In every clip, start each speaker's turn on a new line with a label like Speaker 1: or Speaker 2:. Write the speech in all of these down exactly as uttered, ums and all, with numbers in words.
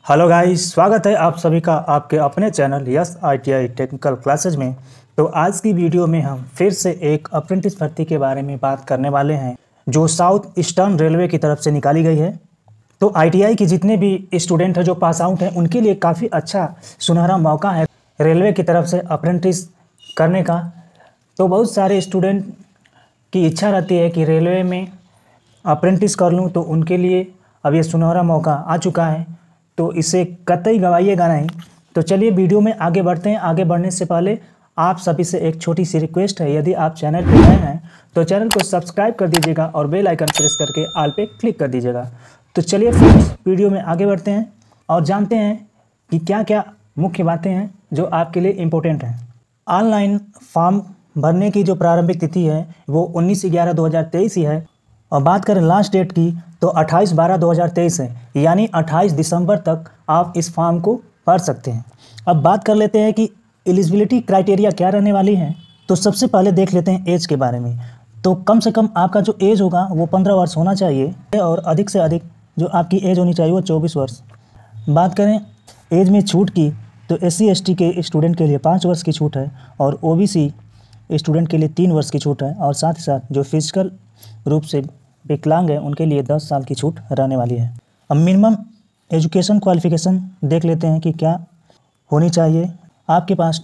Speaker 1: Hello guys, स्वागत है आप सभी का आपके अपने channel yes ITI technical classes में। तो आज की वीडियो में हम फिर से एक अप्रेंटिस भर्ती के बारे में बात करने वाले हैं जो साउथ ईस्टर्न रेलवे की तरफ से निकाली गई है। तो आईटीआई के जितने भी स्टूडेंट हैं जो पास आउट हैं उनके लिए काफ़ी अच्छा सुनहरा मौका है रेलवे की तरफ से अप्रेंटिस करने का। तो बहुत सारे स्टूडेंट की इच्छा रहती है कि रेलवे में अप्रेंटिस कर लूँ, तो उनके लिए अब ये सुनहरा मौका आ चुका है, तो इसे कतई गवाइएगा नहीं। तो चलिए वीडियो में आगे बढ़ते हैं। आगे बढ़ने से पहले आप सभी से एक छोटी सी रिक्वेस्ट है, यदि आप चैनल पर नए हैं तो चैनल को सब्सक्राइब कर दीजिएगा और बेल आइकन प्रेस करके ऑल पे क्लिक कर दीजिएगा। तो चलिए फ्रेंड्स, वीडियो में आगे बढ़ते हैं और जानते हैं कि क्या क्या मुख्य बातें हैं जो आपके लिए इम्पोर्टेंट हैं। ऑनलाइन फॉर्म भरने की जो प्रारंभिक तिथि है वो उन्नीस ग्यारह दो हज़ार तेईस ही है, और बात करें लास्ट डेट की तो अट्ठाईस बारह दो हज़ार तेईस है, यानी अट्ठाईस दिसंबर तक आप इस फॉर्म को भर सकते हैं। अब बात कर लेते हैं कि एलिजिबिलिटी क्राइटेरिया क्या रहने वाली है। तो सबसे पहले देख लेते हैं एज के बारे में। तो कम से कम आपका जो एज होगा वो पंद्रह वर्ष होना चाहिए और अधिक से अधिक जो आपकी एज होनी चाहिए वो चौबीस वर्ष। बात करें एज में छूट की तो एस सी एस टी के स्टूडेंट के लिए पाँच वर्ष की छूट है और ओ बी सी स्टूडेंट के लिए तीन वर्ष की छूट है, और साथ ही साथ जो फिजिकल रूप से विकलांग है उनके लिए दस साल की छूट रहने वाली है। अब मिनिमम एजुकेशन क्वालिफिकेशन देख लेते हैं कि क्या होनी चाहिए। आपके पास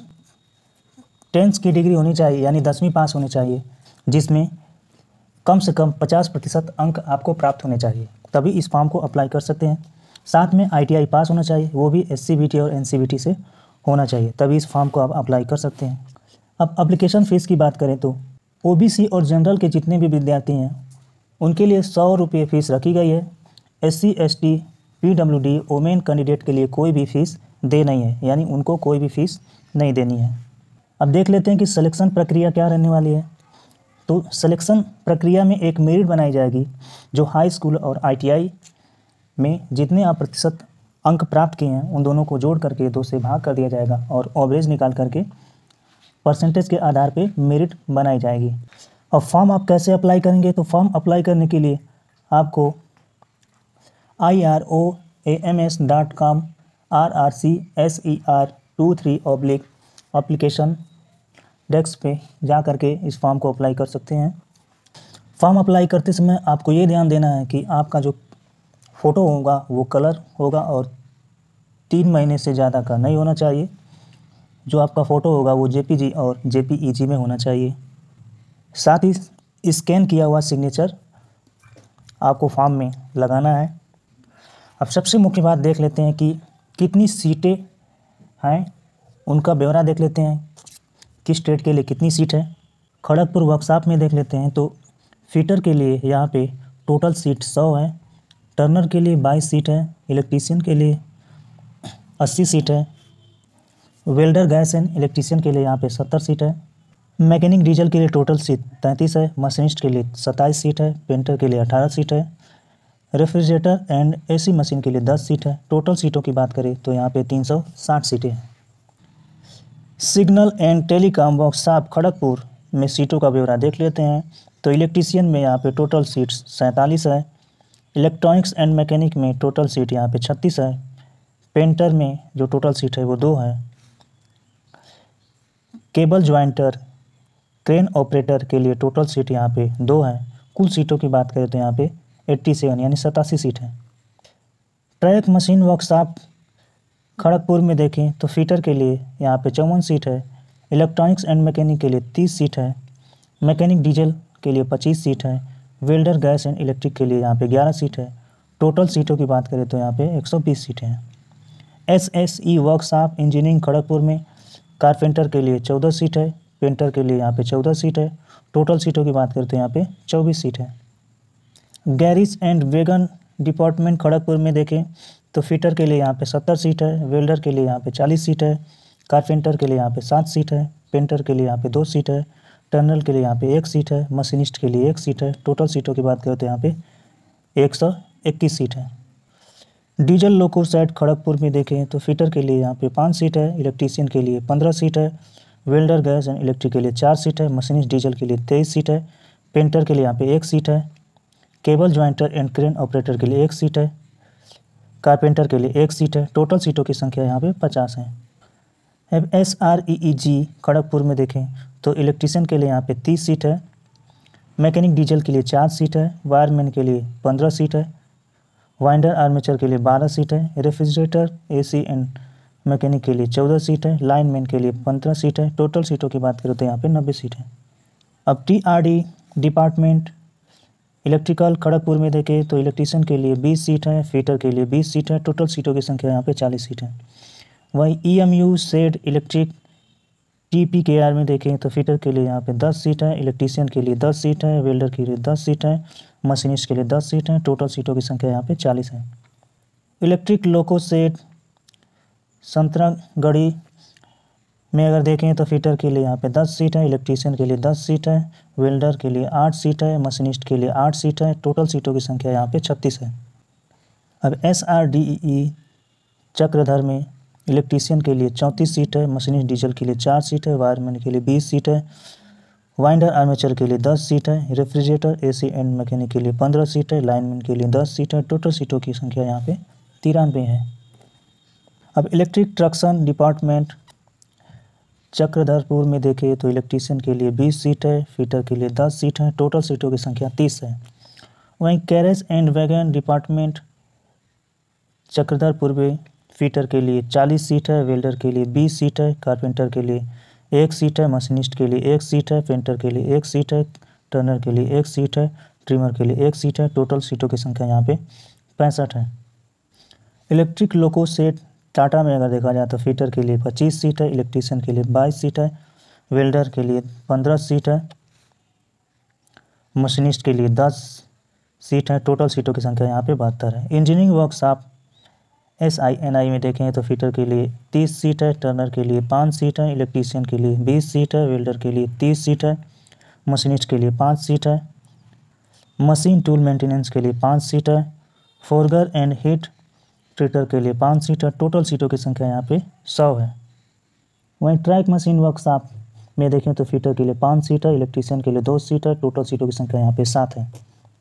Speaker 1: टेंथ की डिग्री होनी चाहिए, यानी दसवीं पास होनी चाहिए, जिसमें कम से कम पचास प्रतिशत अंक आपको प्राप्त होने चाहिए, तभी इस फॉर्म को अप्लाई कर सकते हैं। साथ में आई टी आई पास होना चाहिए, वो भी एस सी बी टी और एन सी बी टी से होना चाहिए, तभी इस फॉर्म को आप अप्लाई कर सकते हैं। अब एप्लीकेशन फ़ीस की बात करें तो ओ बी सी और जनरल के जितने भी विद्यार्थी हैं उनके लिए सौ रुपये फ़ीस रखी गई है। S C S T P W D women candidate के लिए कोई भी फ़ीस दे नहीं है, यानी उनको कोई भी फ़ीस नहीं देनी है। अब देख लेते हैं कि सिलेक्शन प्रक्रिया क्या रहने वाली है। तो सिलेक्शन प्रक्रिया में एक मेरिट बनाई जाएगी जो हाई स्कूल और आई टी आई में जितने आप प्रतिशत अंक प्राप्त किए हैं उन दोनों को जोड़ करके दो से भाग कर दिया जाएगा और एवरेज निकाल करके परसेंटेज के आधार पे मेरिट बनाई जाएगी। अब फॉर्म आप कैसे अप्लाई करेंगे। तो फॉर्म अप्लाई करने के लिए आपको I R O A M S dot com R R C S E R two three oblique application desk पे जा करके इस फॉर्म को अप्लाई कर सकते हैं। फॉर्म अप्लाई करते समय आपको ये ध्यान देना है कि आपका जो फ़ोटो होगा वो कलर होगा और तीन महीने से ज़्यादा का नहीं होना चाहिए। जो आपका फ़ोटो होगा वो जे पी जी और जे पी ई जी में होना चाहिए। साथ ही स्कैन किया हुआ सिग्नेचर आपको फॉर्म में लगाना है। अब सबसे मुख्य बात देख लेते हैं कि कितनी सीटें हैं, उनका ब्यौरा देख लेते हैं। किस स्टेट के लिए कितनी सीट है। खड़गपुर वर्कशॉप में देख लेते हैं तो फिटर के लिए यहाँ पे टोटल सीट सौ है, टर्नर के लिए बाईस सीट है, इलेक्ट्रीशियन के लिए अस्सी सीट है, वेल्डर गैस एंड इलेक्ट्रीशियन के लिए यहाँ पे सत्तर सीट है, मैकेनिक डीजल के लिए टोटल सीट तैंतीस है, मशीनिस्ट के लिए सत्ताईस सीट है, पेंटर के लिए अठारह सीट है, रेफ्रिजरेटर एंड एसी मशीन के लिए दस सीट है। टोटल सीटों की बात करें तो यहाँ पे तीन सौ साठ सीटें हैं। Signal and telecom workshop Kharagpur में सीटों का ब्यौरा देख लेते हैं। तो इलेक्ट्रीशियन में यहाँ पे टोटल सीट सैंतालीस है, इलेक्ट्रॉनिक्स एंड मैकेनिक में टोटल सीट यहाँ पे छत्तीस है, पेंटर में जो टोटल सीट है वो दो है, केबल ज्वाइंटर क्रेन ऑपरेटर के लिए टोटल सीट यहाँ पे दो है। कुल सीटों की बात करें तो यहाँ पे सत्तासी यानी सतासी सीट है। ट्रैक मशीन वर्कशॉप खड़गपुर में देखें तो फिटर के लिए यहाँ पे चौवन सीट है, इलेक्ट्रॉनिक्स एंड मैकेनिक के लिए तीस सीट है, मैकेनिक डीजल के लिए पच्चीस सीट है, वेल्डर गैस एंड इलेक्ट्रिक के लिए यहाँ पे ग्यारह सीट है। टोटल सीटों की बात करें तो यहाँ पे एक सौ बीस सीटें हैं। S S E workshop engineering Kharagpur में कारपेंटर के लिए चौदह सीट है, पेंटर के लिए यहाँ पे चौदह सीट है। टोटल सीटों की बात करें तो यहाँ पे चौबीस सीट है। Garage and wagon department Kharagpur में देखें तो फिटर के लिए यहाँ पे सत्तर सीट है, वेल्डर के लिए यहाँ पे चालीस सीट है, कारपेंटर के लिए यहाँ पे सात सीट है, पेंटर के लिए यहाँ पे दो सीट है, टर्नल के लिए यहाँ पे एक सीट है, मशीनिस्ट के लिए एक सीट है। टोटल सीटों की बात करें तो यहाँ पे एक सौ इक्कीस सीट है। डीजल लोको साइट खड़गपुर में देखें तो फिटर के लिए यहाँ पे पाँच सीट है, इलेक्ट्रीशियन के लिए पंद्रह सीट है, वेल्डर गैस एंड इलेक्ट्रिक के लिए चार सीट है, मशीनिस्ट डीजल के लिए तेईस सीट है, पेंटर के लिए यहाँ पे एक सीट है, cable jointer and crane operator के लिए एक सीट है, कारपेंटर के लिए एक सीट है। टोटल सीटों की संख्या यहाँ पे पचास है। अब S R E E G Kharagpur में देखें तो इलेक्ट्रीशियन के लिए यहाँ पे तीस सीट है, मैकेनिक डीजल के लिए चार सीट है, वायरमैन के लिए पंद्रह सीट है, वाइंडर आर्मेचर के लिए बारह सीट है, रेफ्रिजरेटर एसी एंड मैकेनिक के लिए चौदह सीट है, लाइनमैन के लिए पंद्रह सीट है। टोटल सीटों की बात करें तो यहाँ पे नब्बे सीट है। अब T R D department electrical Kharagpur में देखें तो इलेक्ट्रीशियन के लिए बीस सीट है, फिटर के लिए बीस सीट है। टोटल सीटों की संख्या यहाँ पे चालीस सीट है। वहीं E M U shed electric T P K R में देखें तो फिटर के लिए यहाँ पे दस सीट है, इलेक्ट्रीशियन के लिए दस सीट है, वेल्डर के लिए दस सीट है, मशीनिस्ट के लिए दस सीट है। टोटल सीटों की संख्या यहाँ पे चालीस है। इलेक्ट्रिक लोको सेट संतरागढ़ी में अगर देखें तो फिटर के लिए यहाँ पे दस सीट है, इलेक्ट्रीशियन के लिए दस सीट है, वेल्डर के लिए आठ सीट है, मशीनिस्ट के लिए आठ सीट है। टोटल सीटों की संख्या यहाँ पे छत्तीस है। अब S R D E E Chakradhar में इलेक्ट्रीशियन के लिए चौंतीस सीट है, मशीनिस्ट डीजल के लिए चार सीट है, वायरमैन के लिए बीस सीट है, वाइंडर आर्मेचर के लिए दस सीट है, रेफ्रिजरेटर एसी एंड मैकेनिक के लिए पंद्रह सीट है, लाइनमैन के लिए दस सीट है। टोटल सीटों की संख्या यहाँ पे तिरानवे है। अब इलेक्ट्रिक ट्रक्शन डिपार्टमेंट चक्रधरपुर में देखें तो इलेक्ट्रीशियन के लिए बीस सीट है, फिटर के लिए दस सीट है। टोटल सीटों की संख्या तीस है। वहीं carriage and wagon department Chakradharpur में फिटर के लिए चालीस सीट है, वेल्डर के लिए बीस सीट है, कारपेंटर के लिए एक सीट है, मशीनिस्ट के लिए एक सीट है, पेंटर के लिए एक सीट है, टर्नर के लिए एक सीट है, ट्रिमर के लिए एक सीट है। टोटल सीटों की संख्या यहाँ पे पैंसठ है। इलेक्ट्रिक लोको सेट टाटा में अगर देखा जाए तो फिटर के लिए पच्चीस सीट है, इलेक्ट्रीशियन के लिए बाईस सीट है, वेल्डर के लिए पंद्रह सीट है, मशीनिस्ट के लिए दस सीट है। टोटल सीटों की संख्या यहाँ पे बहत्तर है। Engineering workshop S I N I में देखें तो फिटर के लिए तीस सीट है, टर्नर के लिए पाँच सीट है, इलेक्ट्रीशियन के लिए बीस सीट है, वेल्डर के लिए तीस सीट है, मशीनिस्ट के लिए पाँच सीट है, मशीन टूल मेंटेनेंस के लिए पाँच सीट है, फोरगर एंड हीट ट्रीटर के लिए पाँच सीट है। टोटल सीटों की संख्या यहाँ पे सौ है। वहीं ट्रैक मशीन वर्कशॉप में देखें तो फिटर के लिए पाँच सीट है, इलेक्ट्रीशियन के लिए दो सीट है। टोटल सीटों की संख्या यहाँ पे सात है।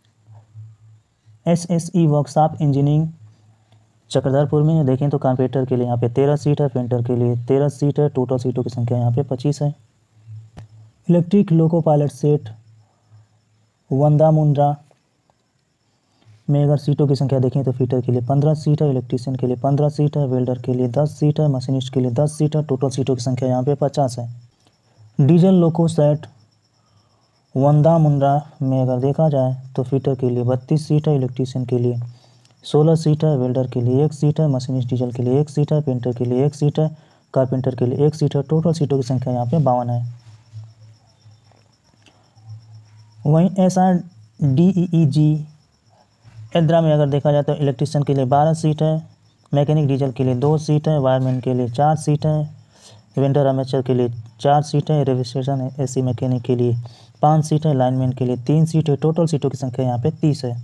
Speaker 1: S S E workshop engineering Chakradharpur में देखें तो कारपेंटर के लिए यहाँ पे तेरह सीट है, पेंटर के लिए तेरह सीट है। टोटल सीटों की संख्या यहाँ पे पच्चीस है। इलेक्ट्रिक लोको पायलट सेट वंदा मुंद्रा में अगर सीटों की संख्या देखें तो फिटर के लिए पंद्रह सीट है, इलेक्ट्रीशियन के लिए पंद्रह सीट है, वेल्डर के लिए दस सीट है, मशीनिस्ट के लिए दस सीट है। टोटल सीटों की संख्या यहाँ पे पचास है। डीजल लोको सेट वंदा मुंद्रा में अगर देखा जाए तो फिटर के लिए बत्तीस सीट है, इलेक्ट्रीशियन के लिए सोलह सीट है, वेल्डर के लिए एक सीट है, मशीनिस्ट डीजल के लिए एक सीट है, पेंटर के लिए एक सीट है, कारपेंटर के लिए एक सीट है। टोटल सीटों की संख्या यहाँ पे बावन है। वहीं S R D E E G Adra में अगर देखा जाए तो इलेक्ट्रीशियन के लिए बारह सीट है, मैकेनिक डीजल के लिए दो सीट है, वायरमैन के लिए चार सीट है, वेंडर आर्मेचर के लिए चार सीट है, रेफ्रिजरेशन एसी मैकेनिक के लिए पाँच सीट है, लाइनमैन के लिए तीन सीट है। टोटल सीटों की संख्या यहाँ पे तीस है।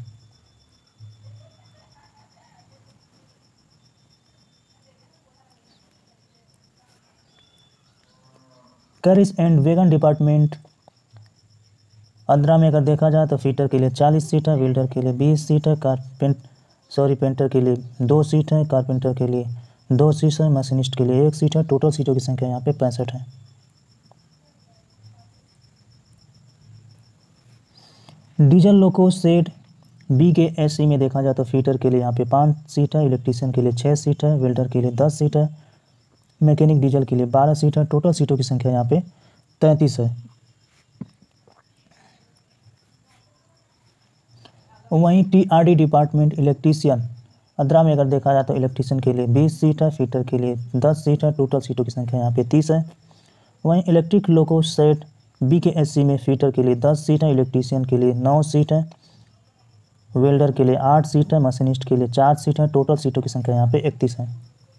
Speaker 1: Carriage and wagon department Andhra में अगर देखा जाए तो फिटर के लिए चालीस सीट है, वेल्डर के लिए बीस सीट है, कारपेंट सॉरी पेंटर के लिए दो सीट है, कारपेंटर के लिए दो सीट है, मशीनिस्ट के लिए एक सीट है। टोटल सीटों की संख्या यहाँ पे पैंसठ है। Diesel loco set B K S C में देखा जाए तो फिटर के लिए यहाँ पे पाँच सीट है, इलेक्ट्रीशियन के लिए छः सीट है, वेल्डर के लिए दस सीट है, मैकेनिक डीजल के लिए बारह सीट है। टोटल सीटों की संख्या यहाँ पे तैंतीस है। वहीं T R D department electrician Andhra में अगर देखा जाए तो इलेक्ट्रीशियन के लिए बीस सीट है, फिटर के लिए दस सीट है। टोटल सीटों की संख्या यहाँ पे तीस है। वहीं electric loco set B K S C में फिटर के लिए दस सीट है, इलेक्ट्रीशियन के लिए नौ सीट है, वेल्डर के लिए आठ सीट है, मशीनिस्ट के लिए चार सीट है। टोटल सीटों की संख्या यहाँ पे इकतीस है।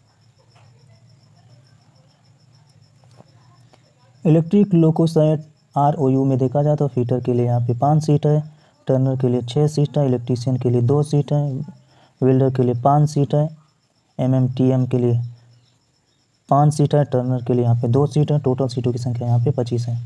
Speaker 1: Electric loco set R O U में देखा जाए तो फिटर के लिए यहाँ पे पाँच सीट है, टर्नर के लिए छः सीट है, इलेक्ट्रीशियन के लिए दो सीट है, वेल्डर के लिए पाँच सीट है, एम एम टी एम के लिए पाँच सीट है, टर्नर के लिए यहाँ पे दो सीट है। टोटल सीटों की संख्या यहाँ पे पच्चीस है।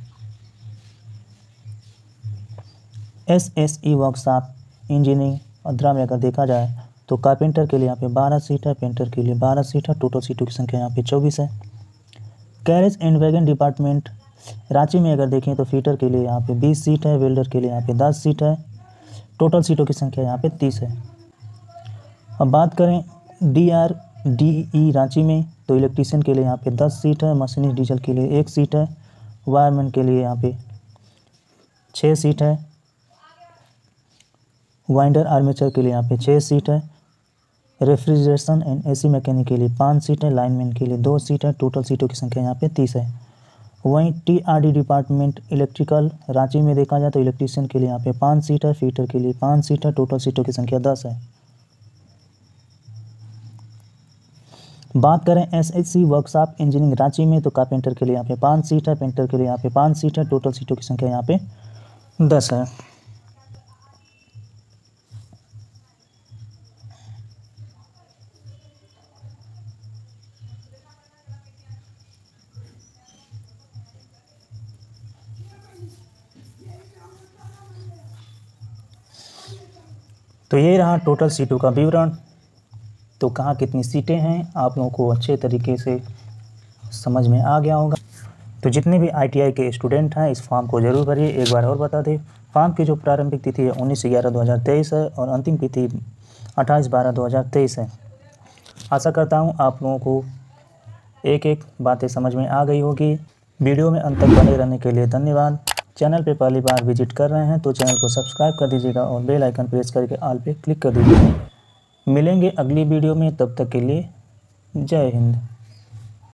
Speaker 1: S S E workshop engineering Andhra में अगर देखा जाए तो कारपेंटर के लिए यहाँ पे बारह सीट है, पेंटर के लिए बारह सीट है, टोटल सीटों की संख्या यहाँ पे चौबीस है। Carriage and wagon department Ranchi में अगर देखें तो फीटर के लिए यहाँ पे बीस सीट है, वेल्डर के लिए यहाँ पे दस सीट है, टोटल सीटों की संख्या यहाँ पे तीस है। अब बात करें D R D E Ranchi में तो इलेक्ट्रीशियन के लिए यहाँ पे दस सीट है, मशीनिस्ट डीजल के लिए एक सीट है, वायरमैन के लिए यहाँ पे छः सीट है, वाइंडर आर्मेचर के लिए यहाँ पे छः सीट है, रेफ्रिजरेशन एंड एसी मैकेनिक के लिए पाँच सीट है, लाइनमैन के लिए दो सीट है, टोटल सीटों की संख्या यहाँ पे तीस है। वहीं T R D department electrical Ranchi में देखा जाए तो इलेक्ट्रीशियन के लिए यहाँ पे पाँच सीट है, फीटर के लिए पाँच सीट है, टोटल सीटों की संख्या दस है। बात करें S H C workshop engineering Ranchi में तो कारपेंटर के लिए यहाँ पे पाँच सीट है, पेंटर के लिए यहाँ पे पाँच सीट है, टोटल सीटों की संख्या यहाँ पे दस है। तो ये रहा टोटल सीटों का विवरण। तो कहाँ कितनी सीटें हैं आप लोगों को अच्छे तरीके से समझ में आ गया होगा। तो जितने भी आई टी आई के स्टूडेंट हैं इस फॉर्म को ज़रूर भरिए। एक बार और बता दें, फॉर्म की जो प्रारंभिक तिथि है उन्नीस ग्यारह दो हज़ार तेईस है और अंतिम तिथि अट्ठाईस बारह दो हज़ार तेईस है। आशा करता हूँ आप लोगों को एक एक बातें समझ में आ गई होगी। वीडियो में अंत तक बने रहने के लिए धन्यवाद। चैनल पे पहली बार विजिट कर रहे हैं तो चैनल को सब्सक्राइब कर दीजिएगा और बेल आइकन प्रेस करके ऑल पे क्लिक कर दीजिएगा। मिलेंगे अगली वीडियो में, तब तक के लिए जय हिंद।